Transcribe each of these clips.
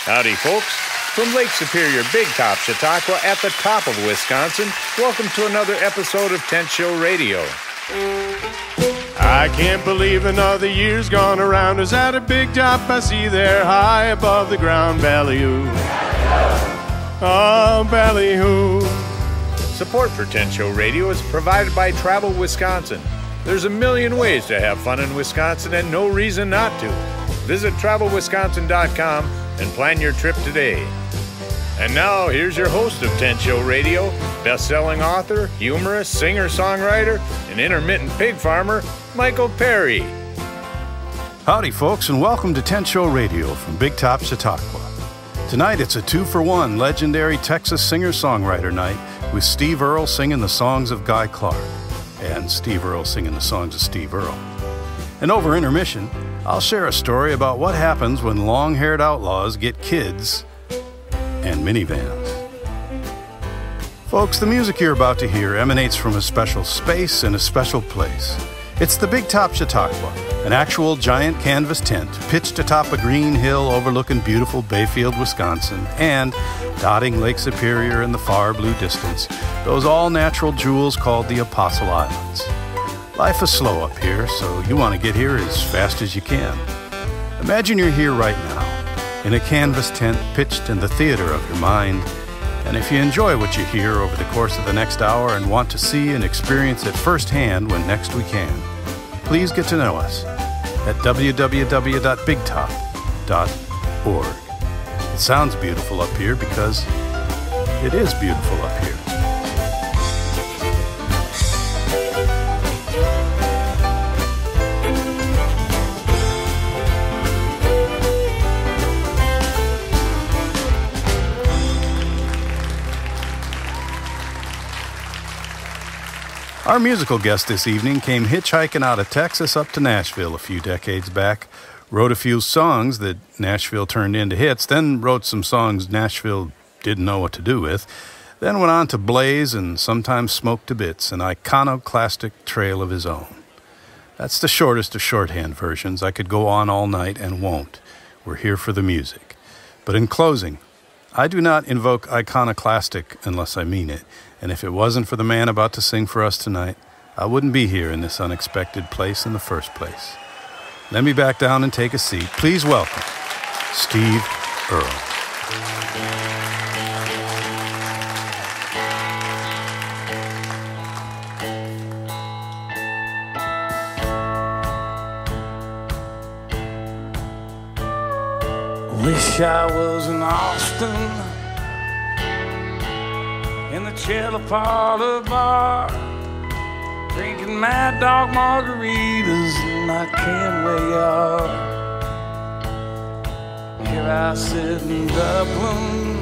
Howdy, folks. From Lake Superior, Big Top, Chautauqua, at the top of Wisconsin, welcome to another episode of Tent Show Radio. I can't believe another year's gone around. Is at a big top I see there high above the ground. Ballyhoo. Oh, ballyhoo. Support for Tent Show Radio is provided by Travel Wisconsin. There's a million ways to have fun in Wisconsin and no reason not to. Visit travelwisconsin.com and plan your trip today. And now, here's your host of Tent Show Radio, best-selling author, humorist, singer-songwriter, and intermittent pig farmer, Michael Perry. Howdy, folks, and welcome to Tent Show Radio from Big Top, Chautauqua. Tonight, it's a 2-for-1 legendary Texas singer-songwriter night with Steve Earle singing the songs of Guy Clark and Steve Earle singing the songs of Steve Earle. And over intermission, I'll share a story about what happens when long-haired outlaws get kids and minivans. Folks, the music you're about to hear emanates from a special space and a special place. It's the Big Top Chautauqua, an actual giant canvas tent pitched atop a green hill overlooking beautiful Bayfield, Wisconsin, and dotting Lake Superior in the far blue distance, those all-natural jewels called the Apostle Islands. Life is slow up here, so you want to get here as fast as you can. Imagine you're here right now, in a canvas tent pitched in the theater of your mind, and if you enjoy what you hear over the course of the next hour and want to see and experience it firsthand when next we can, please get to know us at www.bigtop.org. It sounds beautiful up here because it is beautiful up here. Our musical guest this evening came hitchhiking out of Texas up to Nashville a few decades back, wrote a few songs that Nashville turned into hits, then wrote some songs Nashville didn't know what to do with, then went on to blaze and sometimes smoke to bits, an iconoclastic trail of his own. That's the shortest of shorthand versions. I could go on all night and won't. We're here for the music. But in closing, I do not invoke iconoclastic unless I mean it. And if it wasn't for the man about to sing for us tonight, I wouldn't be here in this unexpected place in the first place. Let me back down and take a seat. Please welcome Steve Earle. Wish I was in Austin, in the Cellar Parlor bar, drinking Mad Dog margaritas in my Kenway yard. Here I sit in Dublin,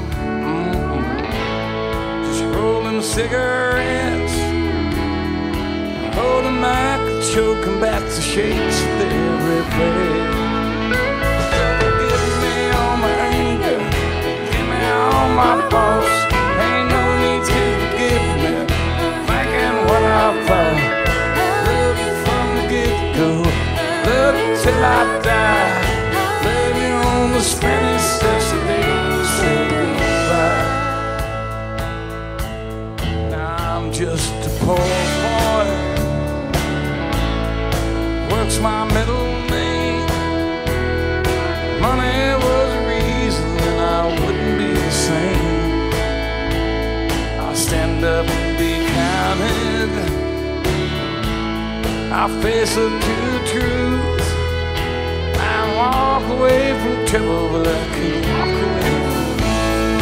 just rolling cigarettes, holding my choking back the shakes of every place. Give me all my anger, give me all my faults. Ain't no need to forgive me, thinking what I thought. Love you from the get-go, love you till I die. Love you on the Spanish steps the day you say goodbye. Now I'm just a poor boy, works my middle name. Money was a reason and I wouldn't be the same. Stand up and be counted. I face up to the truth. I walk away from trouble, but I can't walk away from you.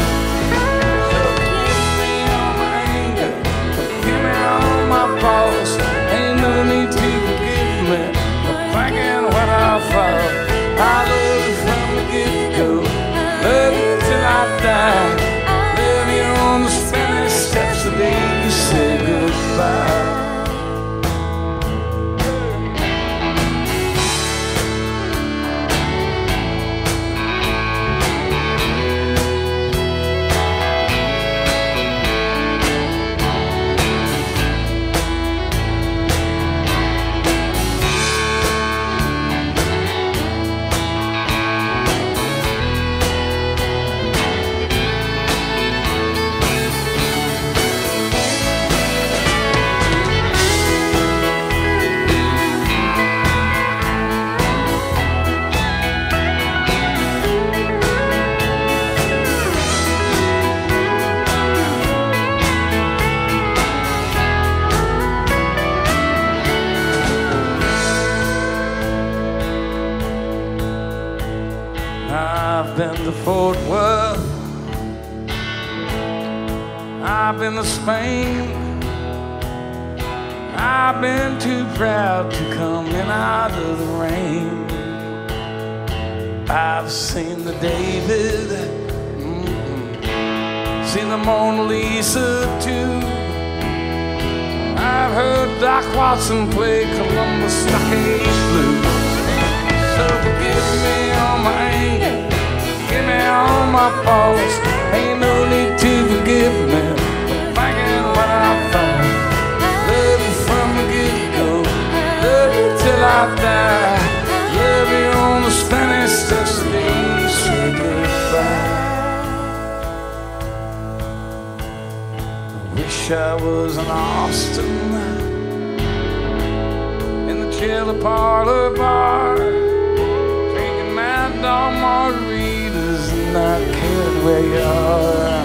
Give me all my anger, give me all my faults. Ain't no need to forgive me for thinking what I thought. I love you from the get-go, love you till I die. Love you on the Spanish steps the day you say goodbye. I've been to Fort Worth, I've been to Spain, I've been too proud to come in out of the rain. I've seen the David, seen the Mona Lisa too. I've heard Doc Watson play Columbus Stockade Blues. So forgive me all my anger, give me all my faults. Ain't no need to forgive me for thinking what I thought. Love you from the get-go, love you till I die. Love you on the Spanish Steps day, say goodbye. I wish I was in Austin, in the Chili Parlor bar, drinking Mad Dog margaritas and not caring where you are.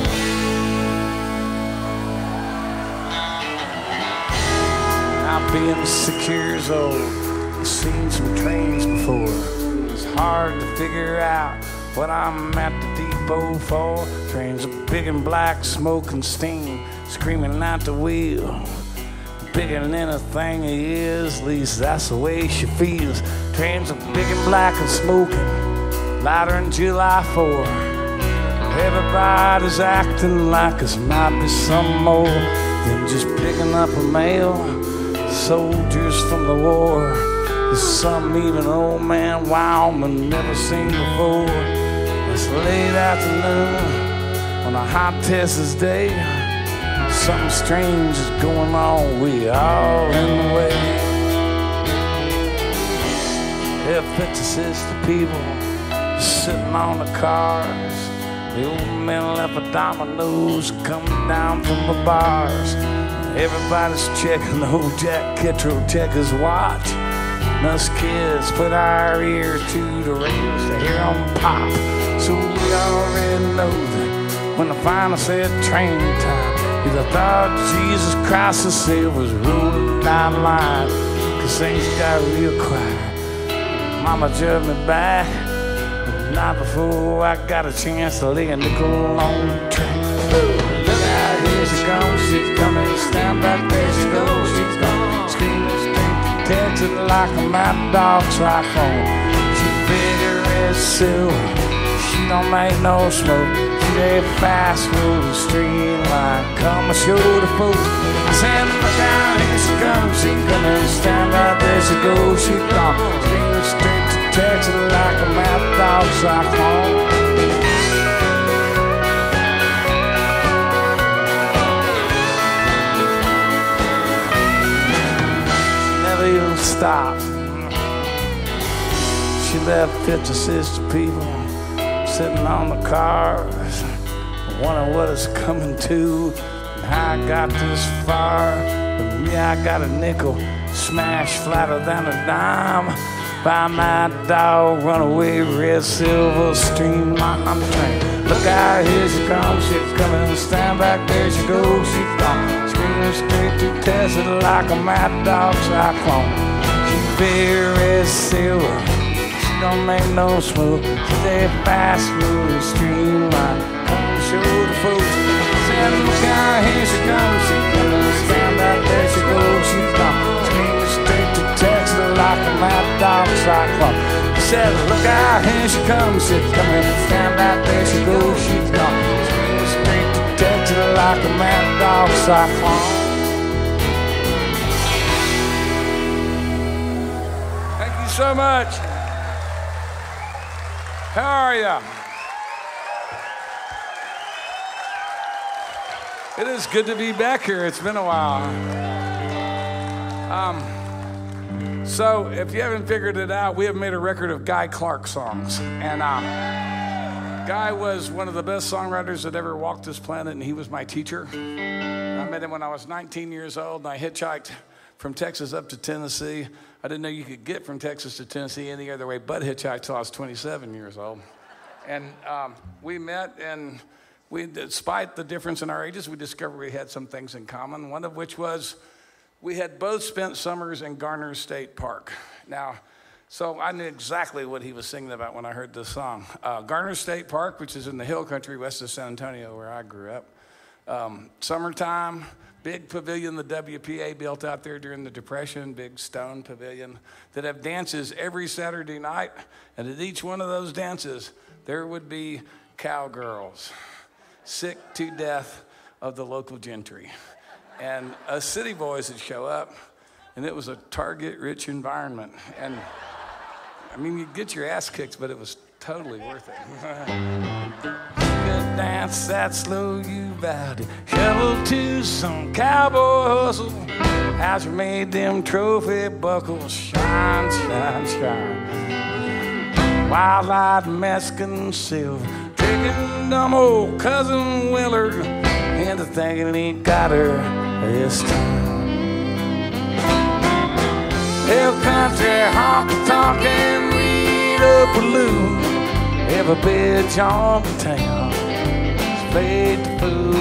I've been 6 years old, seen some trains before. It's hard to figure out what I'm at the depot for. Trains are big and black, smoke and steam, screaming out the wheel. Bigger than anything he is, at least that's the way she feels. Trains are big and black and smoking, lighter than July 4. Everybody's acting like this might be some more than just picking up a mail. Soldiers from the war, there's some even old man Wyoming never seen before. It's late afternoon on a hot Texas day. Something strange is going on, we all in the way. There are 50, 60 people sitting on the cars. The old man left a dominoes coming down from the bars. Everybody's checking old Jack Kittredge, check his watch. And us kids put our ears to the rails to hear them pop. So we already know that when the final said train time, you'd have thought Jesus Christ himself was rolling down the line. Cause things got real quiet. Mama drove me back, but not before I got a chance to lay a nickel on the track. Look out, here she comes, she's coming, stand back, there she goes, she's gone, screaming straight to Texas like a mad dog cyclone. She bigger as silver, she don't make no smoke, she a fast moving streamline, come and show the folks. I said, look out, here she comes, she's coming, stand back, there she goes, she's gone, screaming straight to Texas like a mad dog cyclone. Even stop. She left 50, 60 people sitting on the cars, wondering what it's coming to and how I got this far. But me, I got a nickel smashed flatter than a dime by my dog, runaway red silver streamline train. Look out, here she comes, she's coming, stand back, there she goes, she's gone. Screaming straight to Texas like a mad dog cyclone. She very silver, she don't make no smoke. She's a fast moving streamline, come show the folks. Said, look out, here she comes, she's coming, stand back, there she goes, she's gone. Screaming straight to Texas like a mad dog cyclone. Said, look out, here she comes, she's coming, stand back, there she goes, she's gone. Screaming straight to Texas like a mad dog cyclone. Thank you so much. How are you? It is good to be back here. It's been a while. So, if you haven't figured it out, we have made a record of Guy Clark songs. And Guy was one of the best songwriters that ever walked this planet, and he was my teacher. I met him when I was 19 years old, and I hitchhiked from Texas up to Tennessee. I didn't know you could get from Texas to Tennessee any other way but hitchhike till I was 27 years old. And we met, and we, despite the difference in our ages, we discovered we had some things in common, one of which was we had both spent summers in Garner State Park. Now, So I knew exactly what he was singing about when I heard this song. Garner State Park, which is in the hill country west of San Antonio, where I grew up. Summertime, big pavilion the WPA built out there during the Depression, big stone pavilion that have dances every Saturday night. And at each one of those dances, there would be cowgirls sick to death of the local gentry. And us city boys would show up, and it was a target-rich environment. And I mean, you'd get your ass kicked, but it was totally worth it. Good dance that slow you bout to shovel to some cowboy hustle. How's you made them trophy buckles shine, shine, shine. Wild-eyed Mexican silver, tricking dumb old cousin Willard into thinking he got her this time. Hill country, honky-tonk, and read a balloon. Every bitch on the town is played the fool.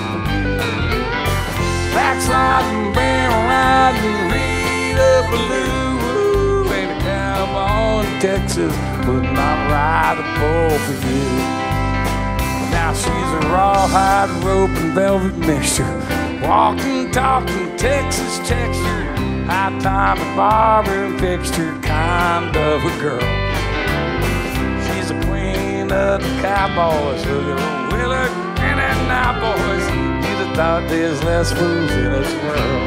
Backsliding, barrel riding, read a balloon. Ain't a cowboy in Texas would not ride a bull for you. Now she's a rawhide rope and velvet mixture, walking, talking, Texas texture. High time at bar and fixture kind of a girl. She's the queen of the cowboys. Look at Willard and that night boys. You'd have thought there's less fools in this world.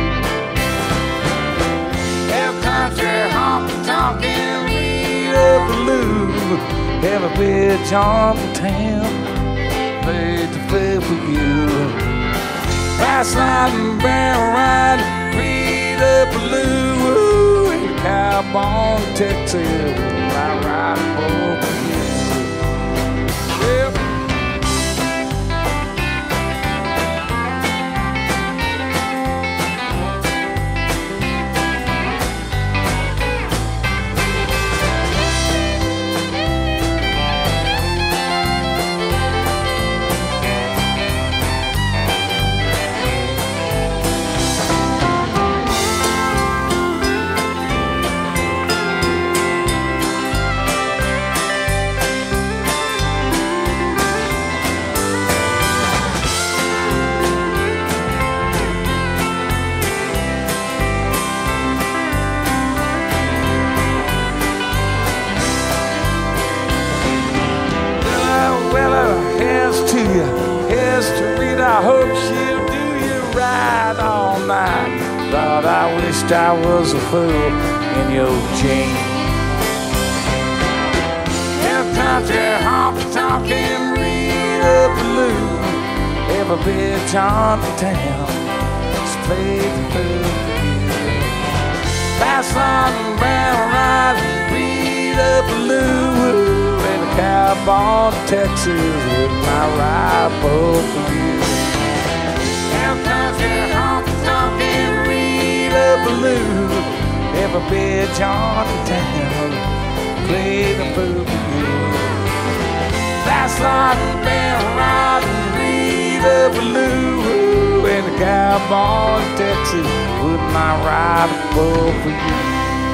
Have country, honky-tonk, and read a balloon. Have a bitch on the town, played the flip for you. Fast sliding, barrel riding, read a balloon. In the cowboy in Texas, I ride a bull for you. Yep. I hope she'll do you right all night. Thought I wished I was a fool in your chain. Hill country, honky-tonk, and read a balloon. Every bitch on the town has played the fool for you. Fast sliding, barrel riding, read a balloon. And a cowboy in Texas with my rifle for you. Country, honky-tonk, and read a balloon. Every bitch on the town play the fool for you. Fast sliding, barrel riding, read a balloon. And the cowboy in Texas would not ride a bull for you.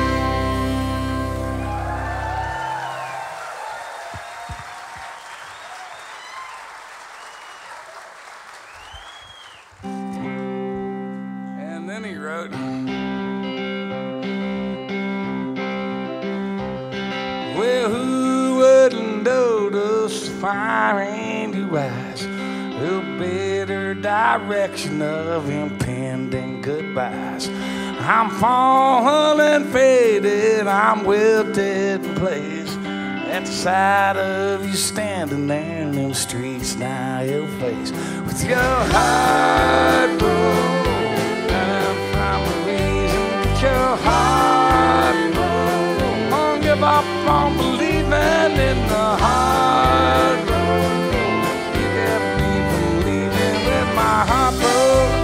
Firing blue eyes, a bitter direction of impending goodbyes. I'm falling faded, I'm wilted in place. At the sight of you standing there in them streets, now your face with your heart broke. I'm the reason that your heart broke. Don't give up on believing in the heart broke. You kept me from leaving with my heart broke.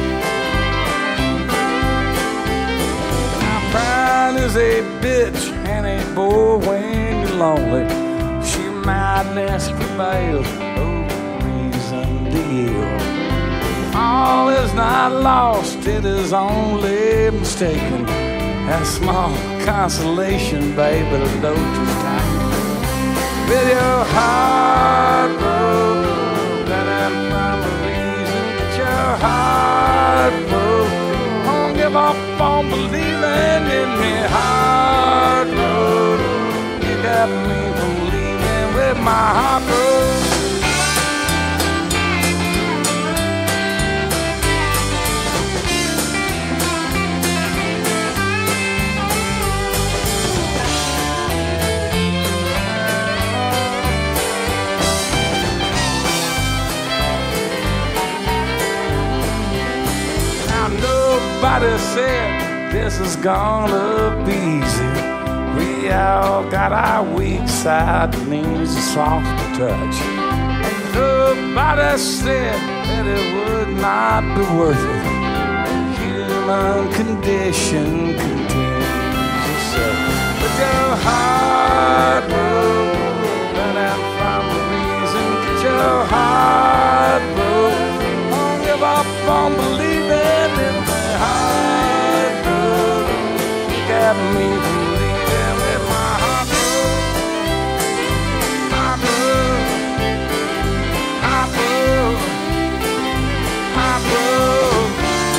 My pride is a bitch and a bore when you're lonely. Sheer madness prevails, no reason to yield. All is not lost, it is only mistaken. That small consolation, baby, load you tight. With your heart broke, and I'm from a reason. Get your heart broke. Don't give up on believing in me. Heart broke. You got me from leaving with my heart broke. Nobody said this is gonna be easy. We all got our weak side that needs a soft touch. And nobody said that it would not be worth it. The human condition continues. So with your heart broke, and I'm from the reason. Get your heart broke. Don't give up on believing in me. Heart broke. You got me from leaving with my heart broke. Heart broke. Heart broke. Heart broke.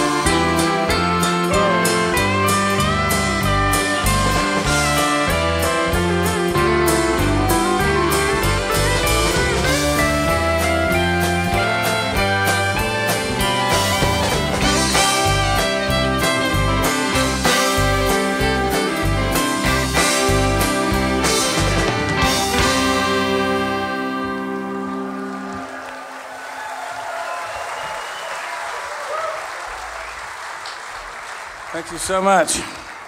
Thank you so much.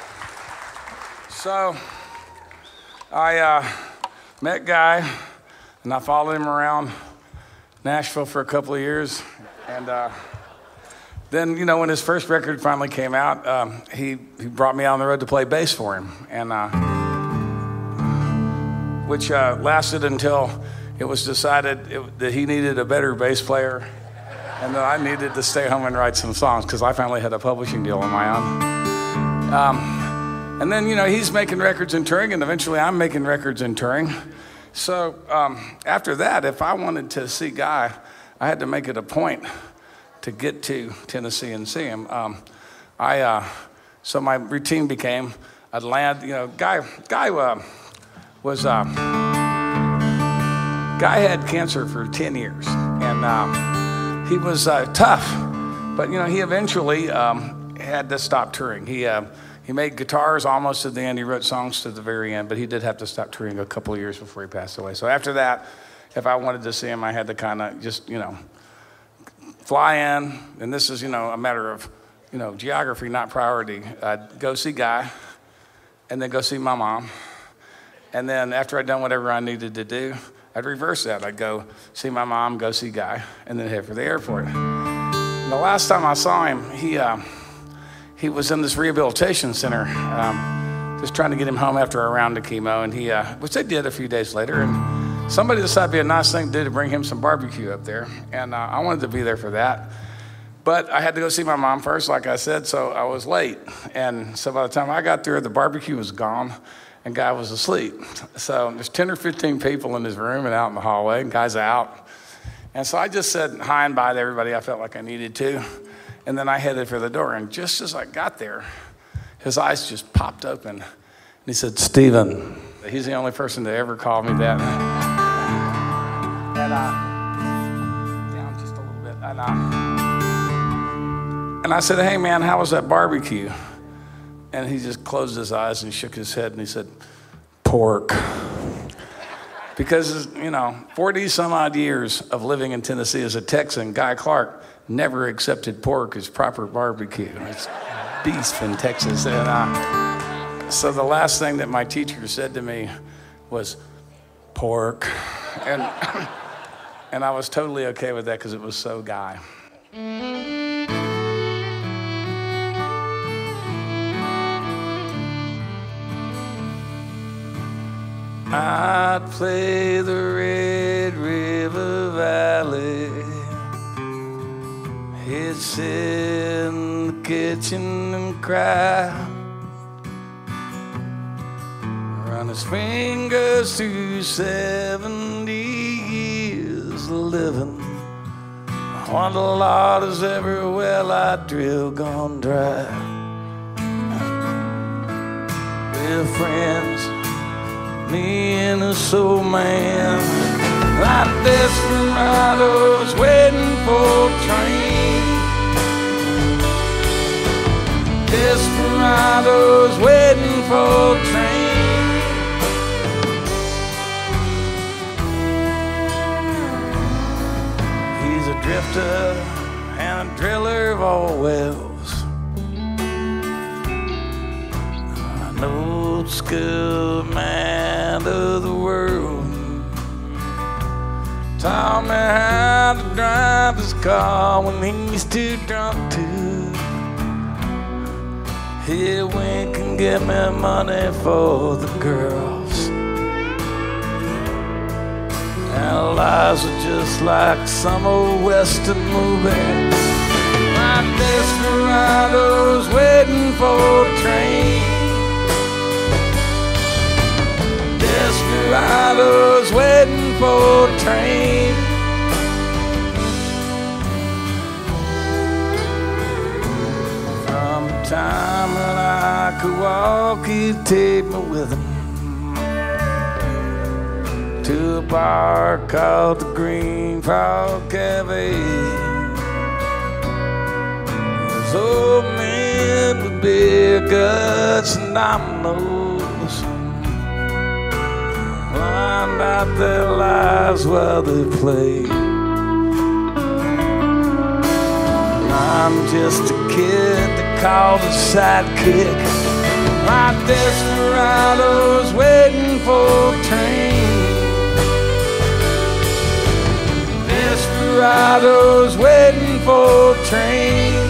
So, I met Guy, and I followed him around Nashville for a couple of years. And then, you know, when his first record finally came out, he brought me out on the road to play bass for him, and which lasted until it was decided that he needed a better bass player, and that I needed to stay home and write some songs because I finally had a publishing deal on my own. And then, you know, he's making records and touring, and eventually I'm making records and touring. So after that, if I wanted to see Guy, I had to make it a point to get to Tennessee and see him. So my routine became, I'd land, you know, Guy had cancer for 10 years, and he was tough, but, you know, he eventually had to stop touring. He made guitars almost to the end. He wrote songs to the very end, but he did have to stop touring a couple of years before he passed away. So after that, if I wanted to see him, I had to kind of just, you know, fly in, and this is, you know, a matter of, you know, geography, not priority. I'd go see Guy, and then go see my mom, and then after I'd done whatever I needed to do, I'd reverse that. I'd go see my mom, go see Guy, and then head for the airport. And the last time I saw him, he was in this rehabilitation center, just trying to get him home after a round of chemo, and which they did a few days later, and somebody decided it'd be a nice thing to do to bring him some barbecue up there, and I wanted to be there for that. But I had to go see my mom first, like I said, so I was late. And so by the time I got there, the barbecue was gone, and Guy was asleep. So there's 10 or 15 people in his room and out in the hallway, and Guy's out. And so I just said hi and bye to everybody I felt like I needed to. And then I headed for the door, and just as I got there, his eyes just popped open. And he said, "Stephen." He's the only person to ever call me that. And down just a little bit. And I said, "Hey, man, how was that barbecue?" And he just closed his eyes and shook his head, and he said, "Pork." Because, you know, 40 some odd years of living in Tennessee as a Texan, Guy Clark never accepted pork as proper barbecue. It's beef in Texas. And so the last thing that my teacher said to me was, "Pork." And I was totally okay with that because it was so Guy. I'd play the Red River Valley. He'd sit in the kitchen and cry. his fingers through 70 years of living. I wonder, Lord, is every well I drill gone dry? We're friends, me and a soul man, like desperados waiting for a train. Desperados waiting for a train. He's a drifter and a driller of all wells. An old school man of the world. Taught me how to drive his car when he's too drunk to. He wink and get me money for the girls. Our lives are just like some old western movie. My desperados waiting for a train. Desperados waiting for a train. From the time that I could walk, he'd take me with him to a bar called the Green Frog Cafe. There's old men with beer guts and dominoes, lined out their lives while they play. I'm just a kid that called a sidekick. My desperados waiting for a train. Desperados waiting for a train.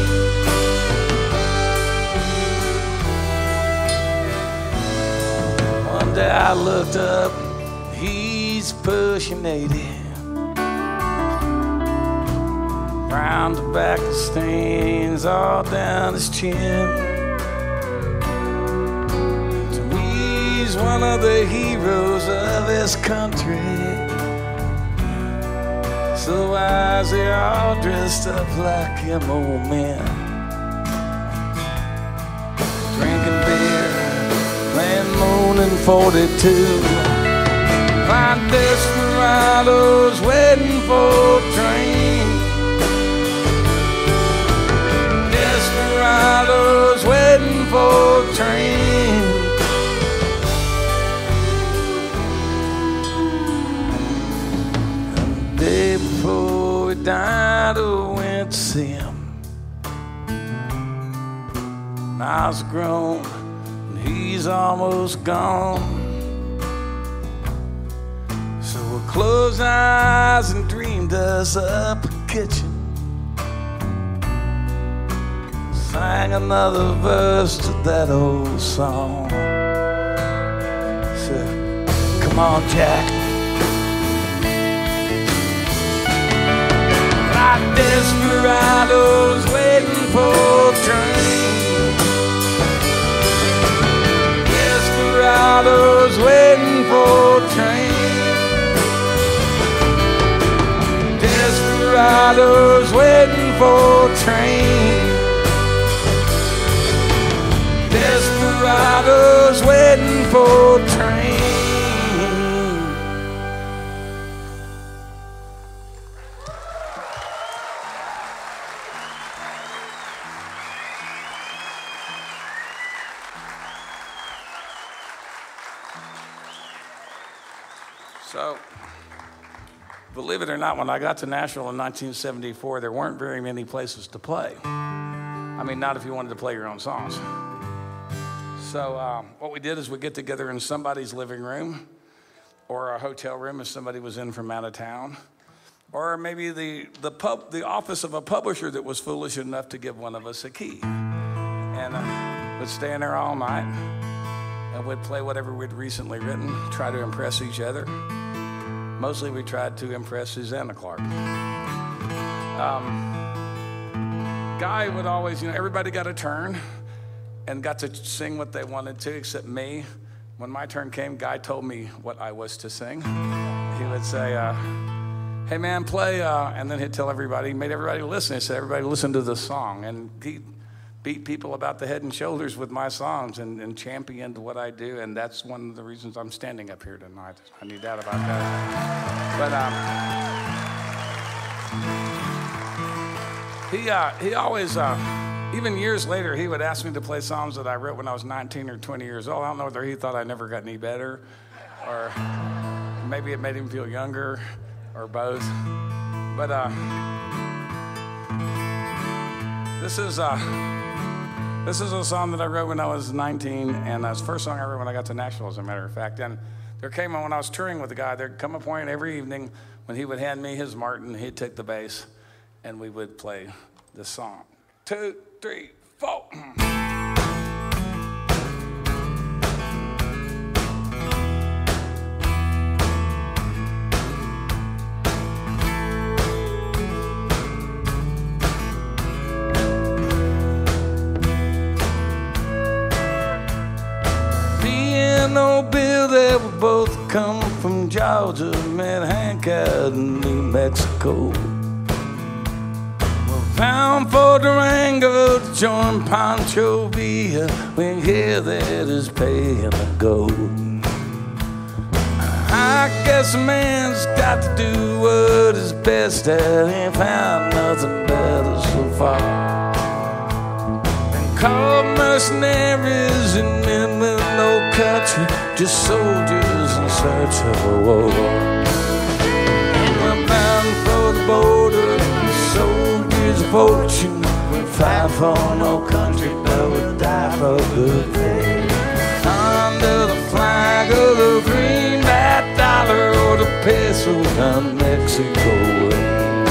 One day I looked up, he's pushing 80. Brown tobacco stains all down his chin. To me, he's one of the heroes of this country. So why is he all dressed up like him old men? Drinking beer, playing Moon in 42. Find desperados waiting for a train. Desperados waiting for a train. And the day before he died, I went to see him. And I was grown, and he's almost gone. So we closed our eyes and dreamed us up a kitchen. Sang another verse to that old song. Said, come on, Jack. Like desperados waiting for a train. Desperados waiting for a train. Desperados waiting for a train. Desperados waiting for a train. So, believe it or not, when I got to Nashville in 1974, there weren't very many places to play. I mean, not if you wanted to play your own songs. So what we did is we get together in somebody's living room or a hotel room if somebody was in from out of town, or maybe the office of a publisher that was foolish enough to give one of us a key. And we'd stay in there all night, and we'd play whatever we'd recently written, try to impress each other. Mostly we tried to impress Susanna Clark. Guy would always, everybody got a turn and got to sing what they wanted to, except me. when my turn came, Guy told me what I was to sing. He would say, hey man, play, and then he'd tell everybody, he made everybody listen. He said, everybody listen to this song. And he beat people about the head and shoulders with my songs and championed what I do. And that's one of the reasons I'm standing up here tonight. I need doubt about that. But he always, even years later, he would ask me to play songs that I wrote when I was 19 or 20 years old. I don't know whether he thought I never got any better, or maybe it made him feel younger, or both. But this is a song that I wrote when I was 19, and it's the first song I wrote when I got to Nashville, as a matter of fact. And there came on when I was touring with the guy, there'd come a point every evening when he would hand me his Martin, he'd take the bass, and we would play this song. 2, 3, 4. No Bill, they were both come from Georgia, met Hank out in New Mexico. We're bound for Durango to join Pancho Villa. We hear that his paying to go. I guess a man's got to do what is best, and ain't found nothing better so far. Called mercenaries and men with no country, just soldiers in search of a war. And we're bound for the border, soldiers of fortune. We fight for no country, but we die for good things. Under the flag of the greenback dollar or the peso down Mexico way.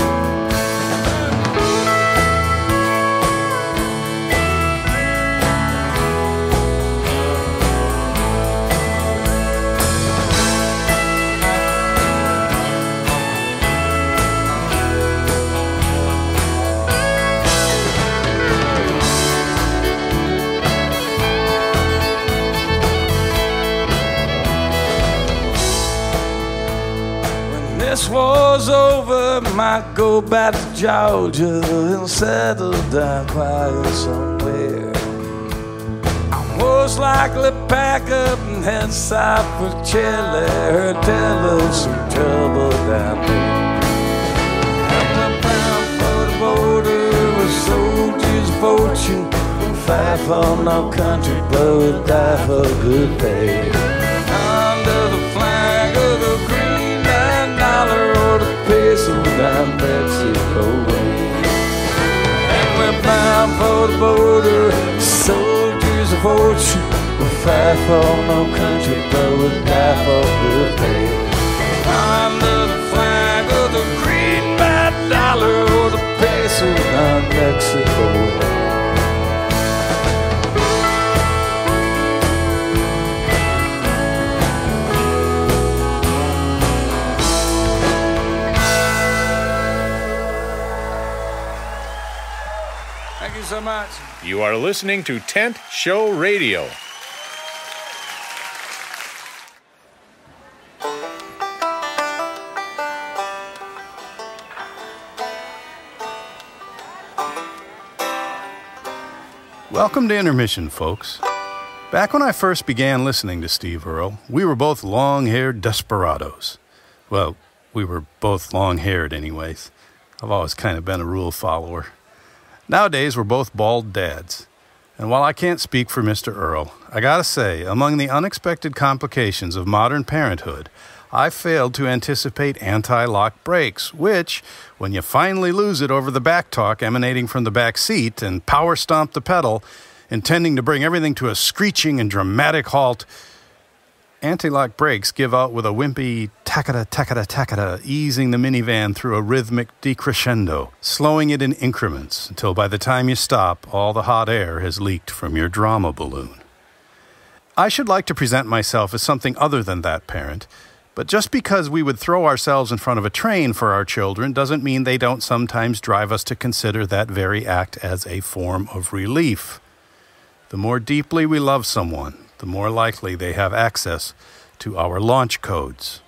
This war's over, might go back to Georgia and settle down quiet somewhere. I most likely pack up and head south for Chile, or tell us some trouble down there. And we're bound for the border with soldiers of fortune. We fight for no country, but we die for good pay. Under the flag of the dollar or the peso down Mexico way. And we're bound for the border, soldiers of fortune. We fight for no country, but we die for good pay. Under the flag of the greenback dollar or the peso down Mexico way. So much. You are listening to Tent Show Radio. Welcome to Intermission, folks. Back when I first began listening to Steve Earle, we were both long-haired desperados. Well, we were both long-haired anyways. I've always kind of been a rule follower. Nowadays, we're both bald dads. And while I can't speak for Mr. Earle, I gotta say, among the unexpected complications of modern parenthood, I failed to anticipate anti-lock brakes, which, when you finally lose it over the back talk emanating from the back seat and power stomp the pedal, intending to bring everything to a screeching and dramatic halt, anti-lock brakes give out with a wimpy tackata, tackata, tackata, easing the minivan through a rhythmic decrescendo, slowing it in increments until by the time you stop, all the hot air has leaked from your drama balloon. I should like to present myself as something other than that parent, but just because we would throw ourselves in front of a train for our children doesn't mean they don't sometimes drive us to consider that very act as a form of relief. The more deeply we love someone, the more likely they have access to our launch codes.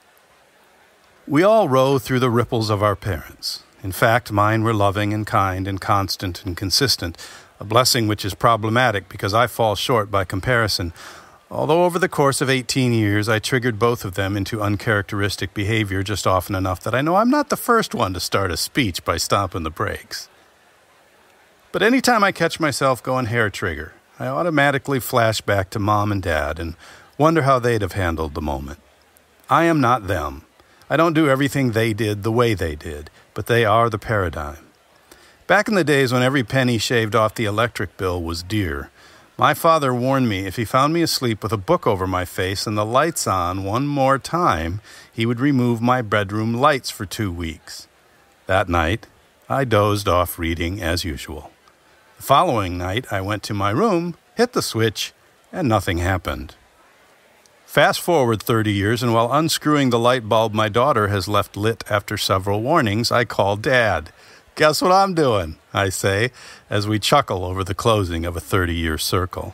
We all row through the ripples of our parents. In fact, mine were loving and kind and constant and consistent, a blessing which is problematic because I fall short by comparison, although over the course of 18 years I triggered both of them into uncharacteristic behavior just often enough that I know I'm not the first one to start a speech by stomping the brakes. But anytime I catch myself going hair trigger, I automatically flash back to Mom and Dad and wonder how they'd have handled the moment. I am not them. I don't do everything they did the way they did, but they are the paradigm. Back in the days when every penny shaved off the electric bill was dear, my father warned me if he found me asleep with a book over my face and the lights on one more time, he would remove my bedroom lights for 2 weeks. That night, I dozed off reading as usual. The following night, I went to my room, hit the switch, and nothing happened. Fast forward 30 years, and while unscrewing the light bulb my daughter has left lit after several warnings, I call Dad. Guess what I'm doing, I say, as we chuckle over the closing of a 30-year circle.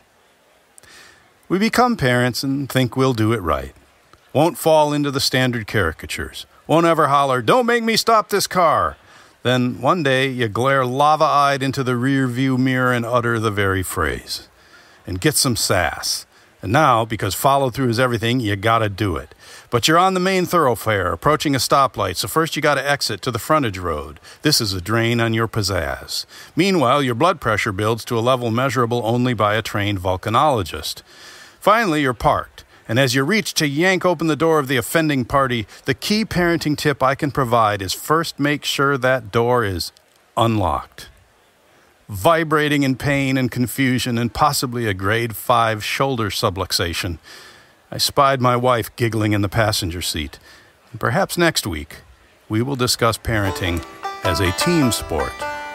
We become parents and think we'll do it right. Won't fall into the standard caricatures. Won't ever holler, "Don't make me stop this car." Then one day you glare lava-eyed into the rear-view mirror and utter the very phrase. And get some sass. And now, because follow-through is everything, you gotta do it. But you're on the main thoroughfare, approaching a stoplight, so first you gotta exit to the frontage road. This is a drain on your pizzazz. Meanwhile, your blood pressure builds to a level measurable only by a trained volcanologist. Finally, you're parked, and as you reach to yank open the door of the offending party, the key parenting tip I can provide is first make sure that door is unlocked. Vibrating in pain and confusion and possibly a grade 5 shoulder subluxation, I spied my wife giggling in the passenger seat. And perhaps next week, we will discuss parenting as a team sport.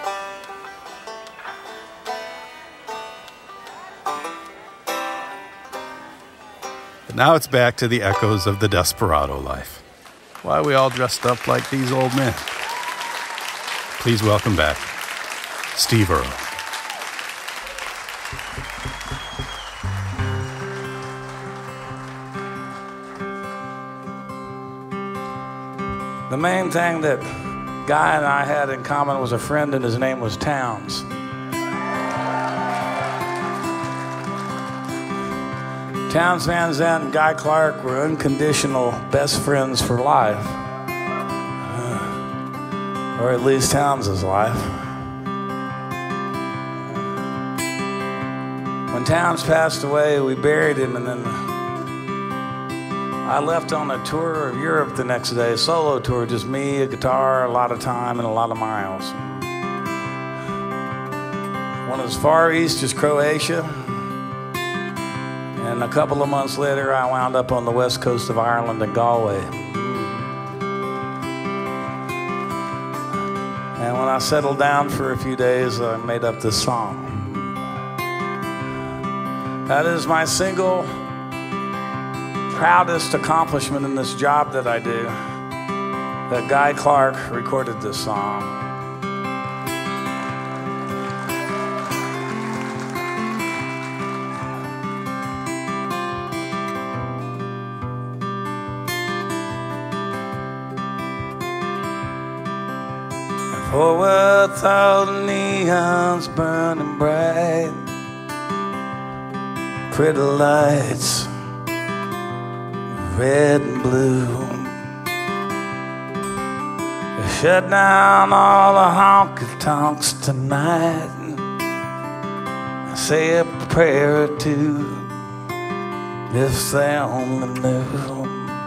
But now it's back to the echoes of the desperado life. Why are we all dressed up like these old men? Please welcome back Steve Earle. The main thing that Guy and I had in common was a friend, and his name was Towns. Towns Van Zandt and Guy Clark were unconditional best friends for life. Or at least Towns' life. When Towns passed away, we buried him, and then I left on a tour of Europe the next day, a solo tour, just me, a guitar, a lot of time, and a lot of miles. Went as far east as Croatia, and a couple of months later, I wound up on the west coast of Ireland in Galway. And when I settled down for a few days, I made up this song. That is my single proudest accomplishment in this job that I do, that Guy Clark recorded this song. For without neons burning bright, pretty lights, red and blue, they shut down all the honky-tonks tonight. I say a prayer or two, if they only knew.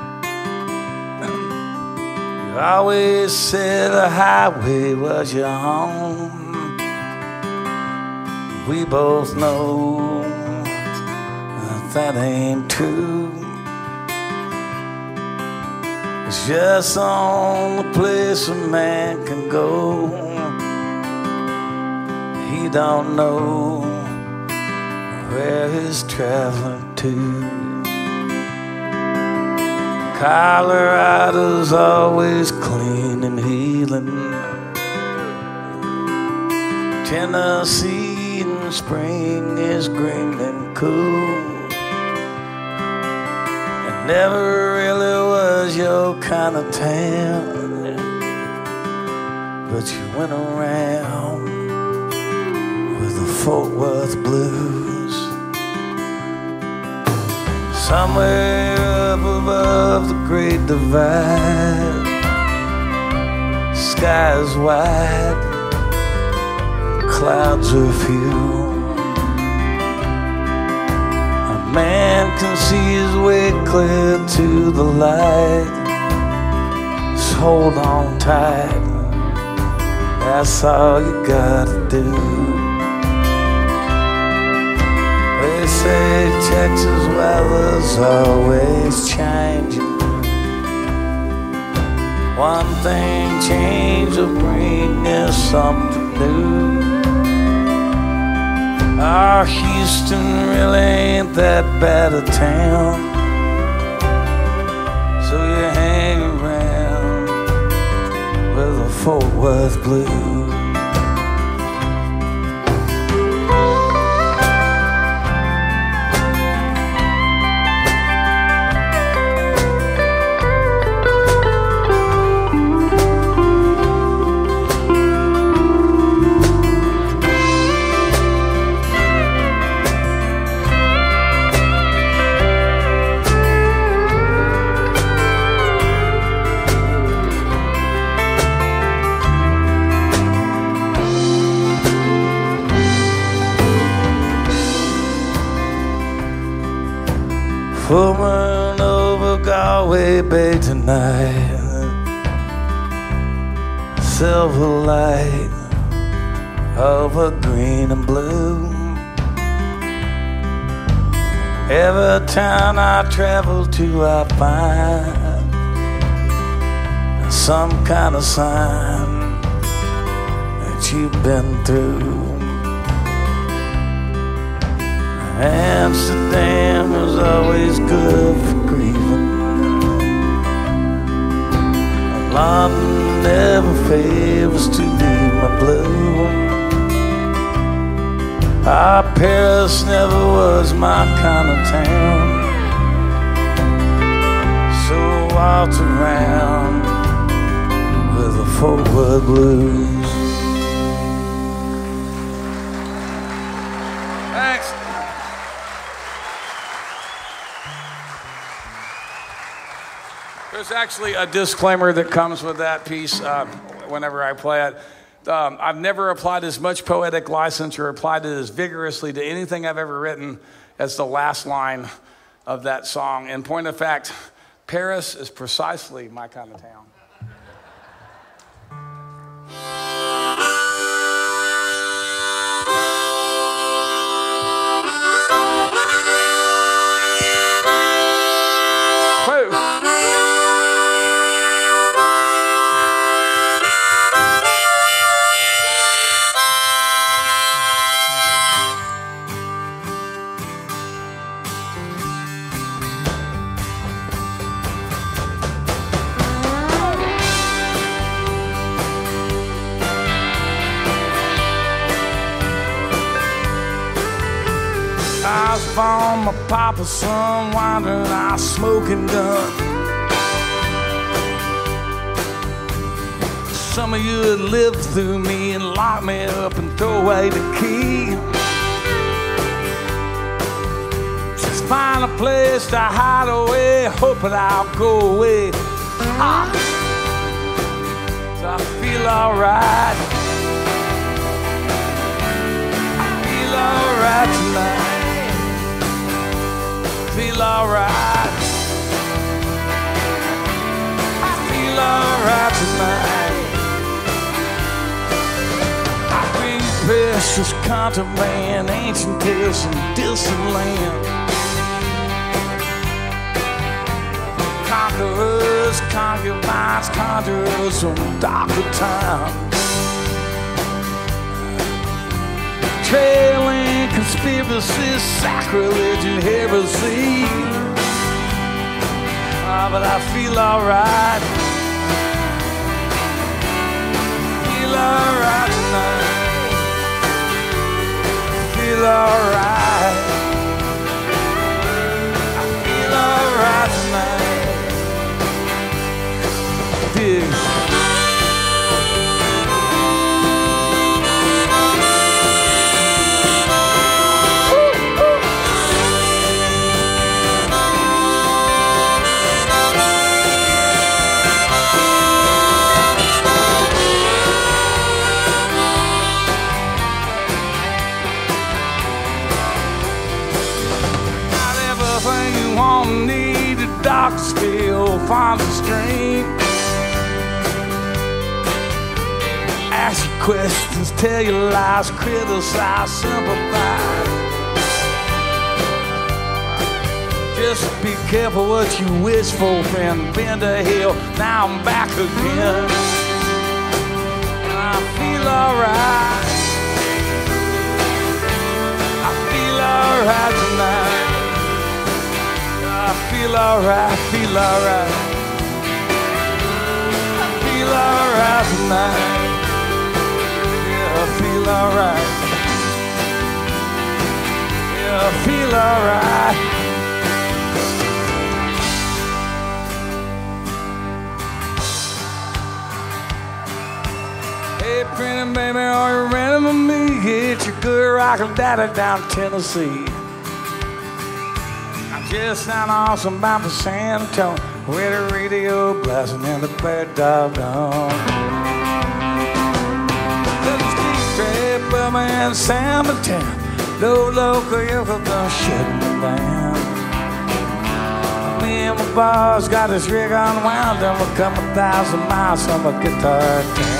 You always said the highway was your home. We both know that ain't true. It's just the only place a man can go. He don't know where he's traveling to. Colorado's always clean and healing. Tennessee in spring is green and cool. Never really was your kind of town, but you went around with the Fort Worth blues. Somewhere up above the Great Divide, skies wide, clouds are few. A man can see his way clear to the light. Just hold on tight, that's all you gotta do. They say Texas weather's always changing. One thing change will bring us something new. Our Houston really ain't that bad a town, so you hang around with the Fort Worth blues. Woman over Galway Bay tonight, silver light over green and blue. Every town I travel to, I find some kind of sign that you've been through. Amsterdam is always good for grieving. London never favors to leave my blue. Paris never was my kind of town, so I walked around with the Fort Worth blues. Thanks. There's actually a disclaimer that comes with that piece whenever I play it. I've never applied as much poetic license or applied it as vigorously to anything I've ever written as the last line of that song. In point of fact, Paris is precisely my kind of town. On my papa's son, wandering out smoking gun. Some of you had lived through me and locked me up and throw away the key. Just find a place to hide away, hoping I'll go away. So I feel alright. I feel alright tonight. Feel alright. I feel alright tonight. I bring precious contraband, ancient tales from distant land. Conquerors, concubines, conjurers from darker times. Trailing conspiracies, sacrilege and heresy. But I feel alright. Feel alright tonight. Feel alright. I feel alright tonight. ask you questions, tell you lies, criticize, sympathize. Just be careful what you wish for, friend. Been to hell, now I'm back again. And I feel alright. I feel alright tonight. I feel alright, feel alright. I feel alright tonight. Yeah, I feel alright. Yeah, I feel alright. Hey, pretty baby, are you ready for me? Get your good rockin' daddy down Tennessee. Just sound awesome about the San Antonio with the radio blasting and the bird dog on. There's a steep trap up in San Mateo. No local yokel gonna shut me down. Me and my boss got this rig unwound and we're coming 1,000 miles from a guitar town.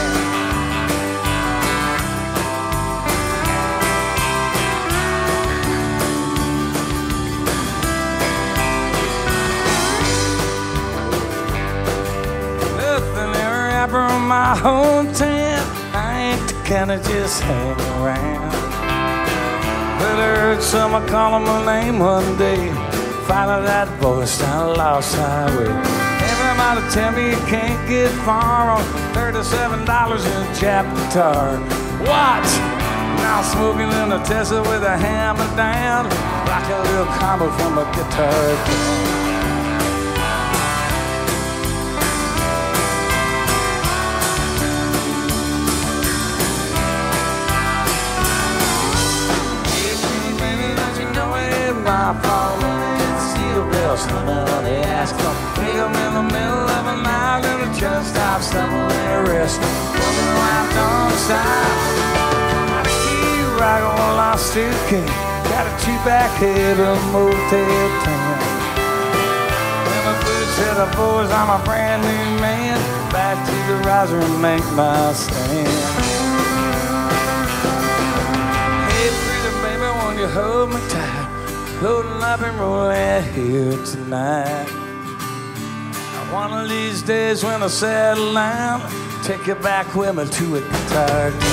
From my hometown, I ain't the kind of just hang around. But I heard someone calling my name one day. Follow that voice down a lost highway. Everybody tell me you can't get far on $37 in Jap guitar. What? Now smoking in a Tesla with a hammer down, like a little combo from a guitar. My phone and steel bells on the ass. Pick up in the middle of a night in a truck stop, stumble and rest. Walking around on side. I keep rocking one lost suitcase. Got a two-back head of a motel town. When my boots hit the boys, I'm a brand new man. Back to the riser and make my stand. Hey, pretty baby, won't you hold me tight? Loading up and rolling here tonight. Now one of these days when I settle down, take you back with me to a guitar town.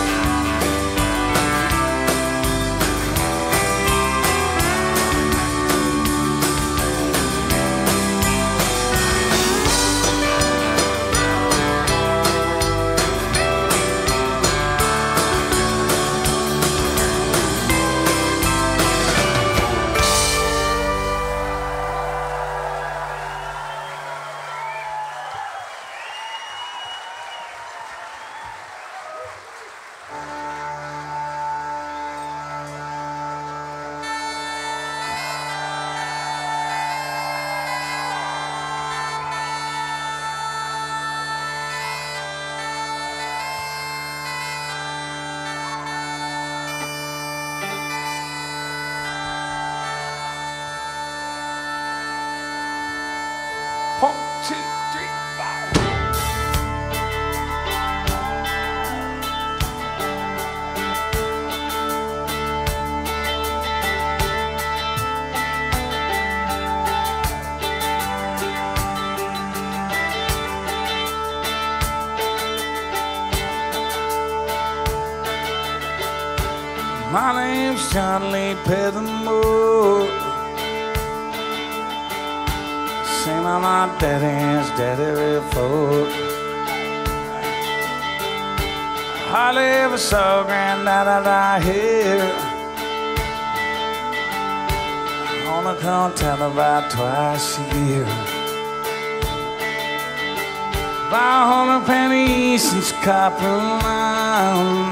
My name's John Lee Pettimore. Same on my daddy's daddy report. Hardly ever saw Granddad die here. On the content about twice a year. Buy 100 pennies since copper line.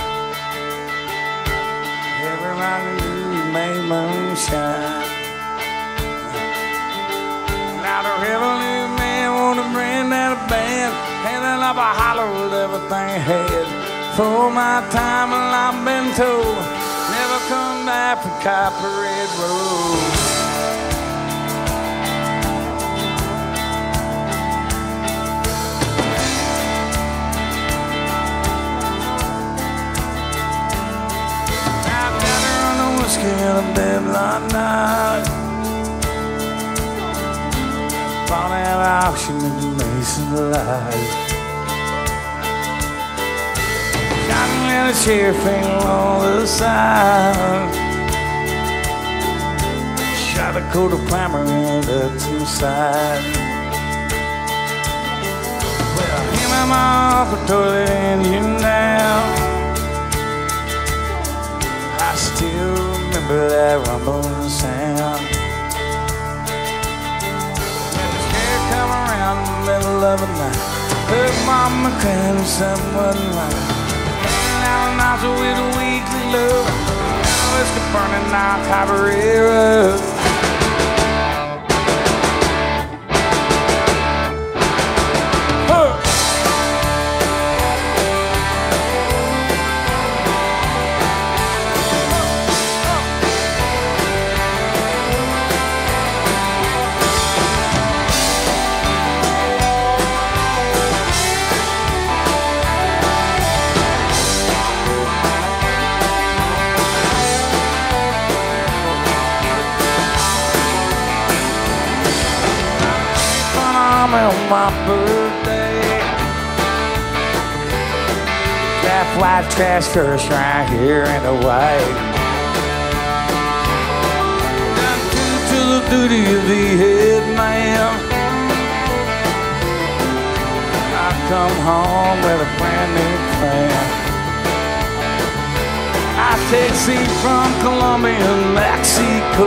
Everybody knew made moonshine. Now the revenue man want to bring that band, handing up a holler with everything had. For my time and I've been told, never come back from Copper Red Road. a Babylon night. Bought an auction in the Mason light. Shining in a chair, finger on the side. Shot a coat of primer and looked to the side. Well, him and my uncle tore the engine down. I still remember that rumbling sound. When the scare come around in the middle of the night, heard mama crying something wasn't right. Hanging out an nozzle with a weekly love, and a whiskey burning out Cabrera. On my birthday, that white trash curse right here in the white. Done to the duty of the head man. I come home with a brand new plan. I take seat from Colombia and Mexico.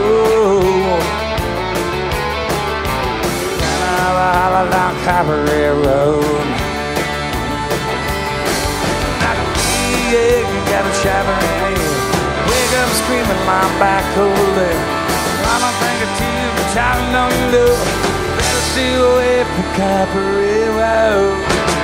Down Cabaret Road. Knock a egg and got a shiver in it. Wake up screaming, my back cold there. Mama drink a tea, but child know you love. Better stay away from Cabaret Road.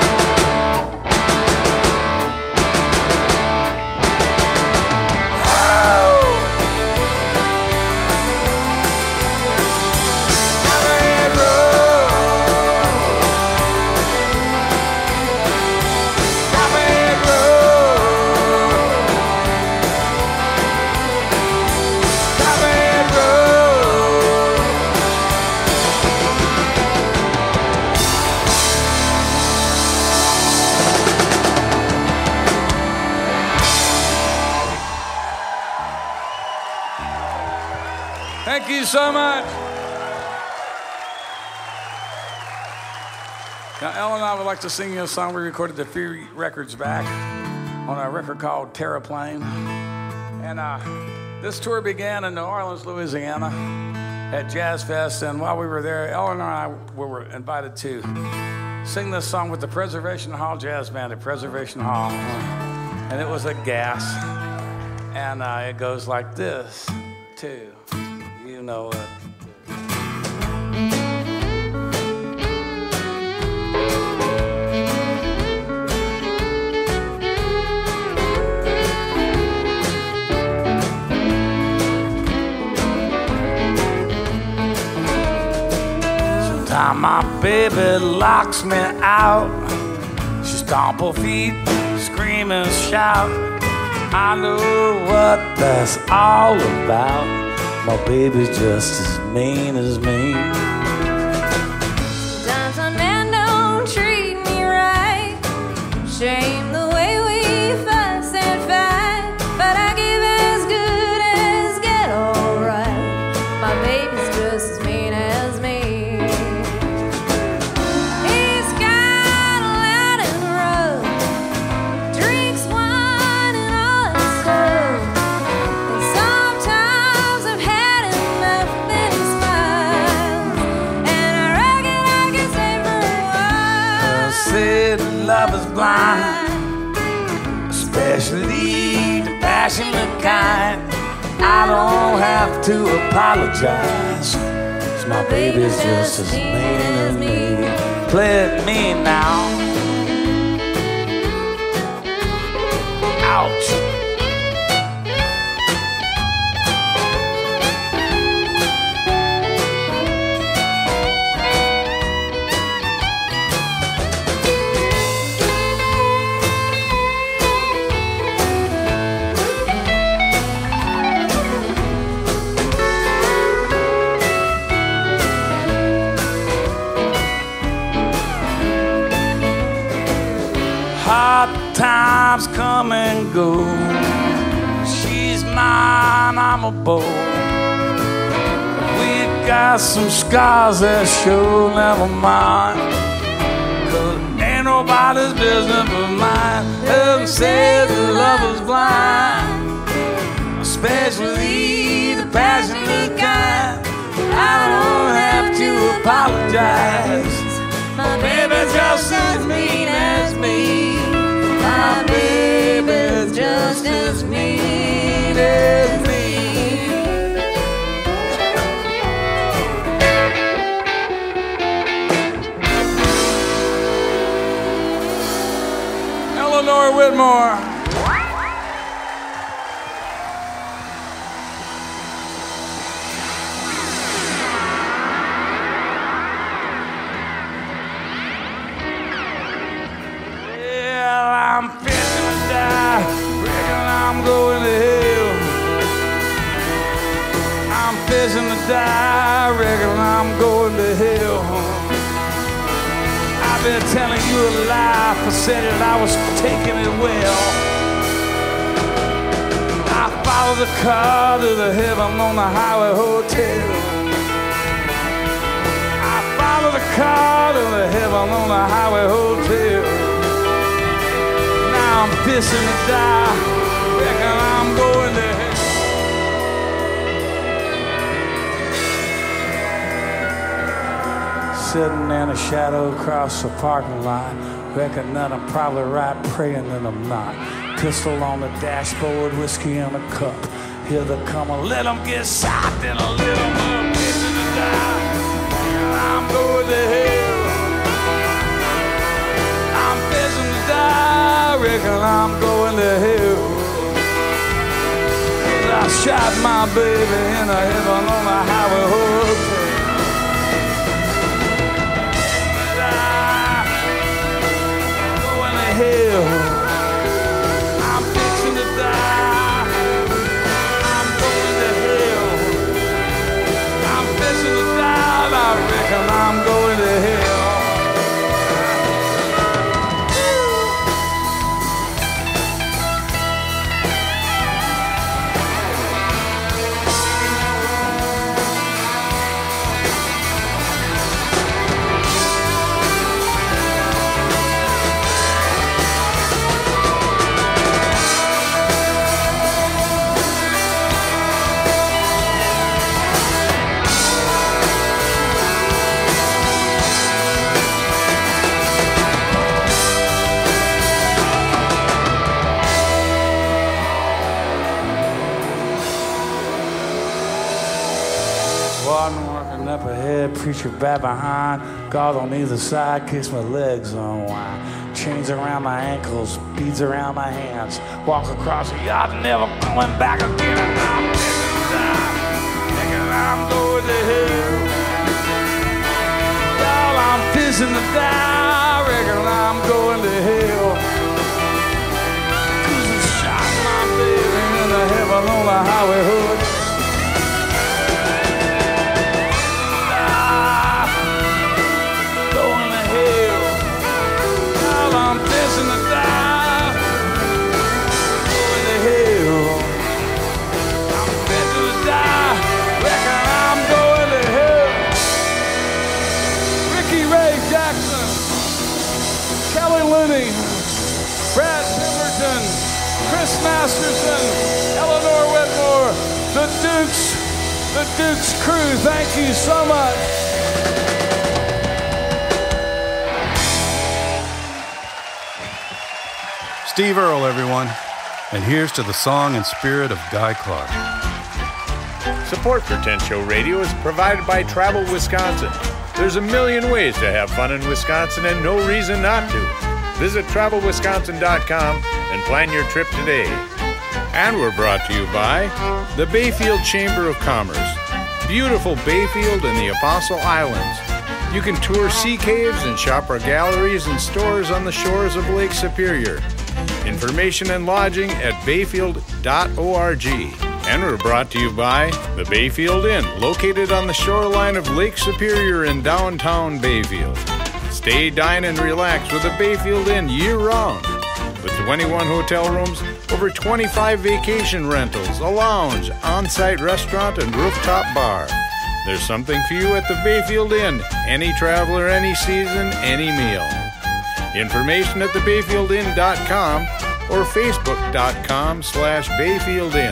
Thank you so much. Now, Ellen and I would like to sing you a song we recorded a few records back on a record called Terraplane. And this tour began in New Orleans, Louisiana at Jazz Fest. And while we were there, Ellen and I were invited to sing this song with the Preservation Hall Jazz Band at Preservation Hall. And it was a gas. And it goes like this, too. You know it. Sometimes my baby locks me out. She stomp her feet, scream and shout. I know what that's all about. My baby's just as mean as me. Sometimes a man don't treat me right. Shame the way we fuss and fight. But I give as good as get alright. My baby's just as mean as me. He's got a loud and rough. Drinks wine and all that stuff. And sometimes I've had enough, then he smiles. And I reckon I can stay for a while. Said love is blind, especially the passionate kind. I don't have to apologize, 'cause my baby's just as mean as me. Play it me now. Ouch. Hard times come and go. She's mine, I'm a boy. We got some scars that show, never mind. 'Cause ain't nobody's business but mine. Heaven says the love is blind, especially the passionate kind. I don't have to apologize. My baby's just as mean as me. My baby's just as mean as me. Eleanor Whitmore. I'm fixing to die, reckon I'm going to hell. I'm fixing to die, reckon I'm going to hell. I've been telling you a lie, I said that I was taking it well. I followed the car to the heaven on the highway hotel. I followed the car to the heaven on the highway hotel. I'm fixing to die, reckon I'm going to hell. Sitting in a shadow across the parking lot, reckon that I'm probably right, praying that I'm not. Pistol on the dashboard, whiskey in a cup. Here they come, let them get shot, then a little more. Fixing to die, reckon I'm going to hell. I'm fixing to die, reckon I'm going to hell. 'Cause I shot my baby in the heaven on the highway hotel. I'm going to hell. I'm fixing to die. I'm going to hell. I'm fixing to die, I reckon I'm going to hell. Up ahead, preacher back behind, God on either side, kicks my legs unwind. Chains around my ankles, beads around my hands. Walk across the yard, never going back again. And I'm fixing to die, thinking I'm going to hell. Y'all, I'm fixing to die, reckon I'm going to hell. 'Cause I shot my baby in the heaven on the highway hood. I'm fixing to die, going to hell. I'm fixing to die, reckon I'm going to hell. Ricky Ray Jackson, Kelly Looney, Brad Pemberton, Chris Masterson, Eleanor Whitmore, the Dukes crew, thank you so much. Steve Earle, everyone. And here's to the song and spirit of Guy Clark. Support for 10 Show Radio is provided by Travel Wisconsin. There's a million ways to have fun in Wisconsin and no reason not to. Visit travelwisconsin.com and plan your trip today. And we're brought to you by the Bayfield Chamber of Commerce. Beautiful Bayfield and the Apostle Islands. You can tour sea caves and shop our galleries and stores on the shores of Lake Superior. Information and lodging at bayfield.org. And we're brought to you by the Bayfield Inn, located on the shoreline of Lake Superior in downtown Bayfield. Stay, dine, and relax with the Bayfield Inn year-round. With 21 hotel rooms, over 25 vacation rentals, a lounge, on-site restaurant, and rooftop bar. There's something for you at the Bayfield Inn. Any traveler, any season, any meal. Information at thebayfieldinn.com or facebook.com/BayfieldInn.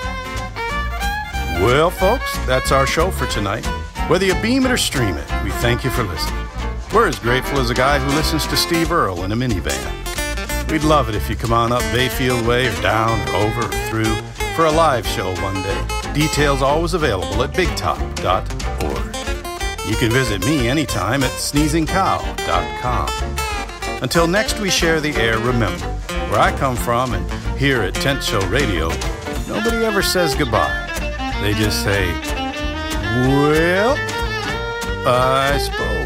Well, folks, that's our show for tonight. Whether you beam it or stream it, we thank you for listening. We're as grateful as a guy who listens to Steve Earle in a minivan. We'd love it if you come on up Bayfield Way or down or over or through for a live show one day. Details always available at bigtop.org. You can visit me anytime at sneezingcow.com. Until next we share the air, remember, where I come from and here at Tent Show Radio, nobody ever says goodbye. They just say, well, I suppose.